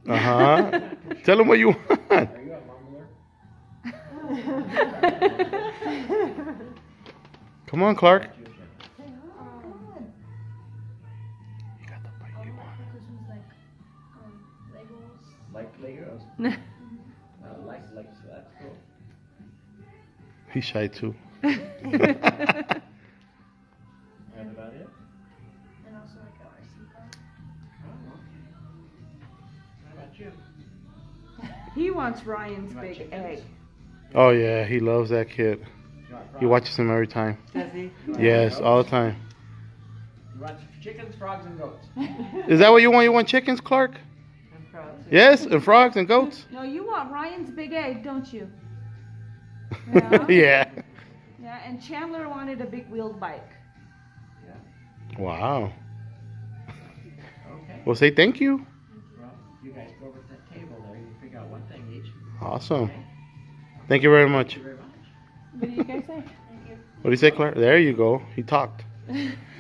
Uh-huh. Tell him what you want. Are you a mumbler? Come on, Clark. Like Legos? Like, so that's cool. He's shy too. And about it? And also like a RC car. Oh, okay. How about you? He wants Ryan's You want big chickens? egg. Oh yeah, he loves that kid. You want He frogs? watches him every time. Does he? You want Yes, goats? all the time. You want chickens, frogs, and goats? Is that what you want? You want chickens, Clark? And frogs. Yes, and frogs and goats? No, you want Ryan's big egg, don't you? Yeah. Yeah, and Chandler wanted a big wheeled bike. Wow. Okay. Well, say thank you. Well, you guys go over to that table there. You figure out one thing each. Awesome. Okay? Thank you very much. Thank you very much. What do you guys say? What do you say, Clark? There you go. He talked.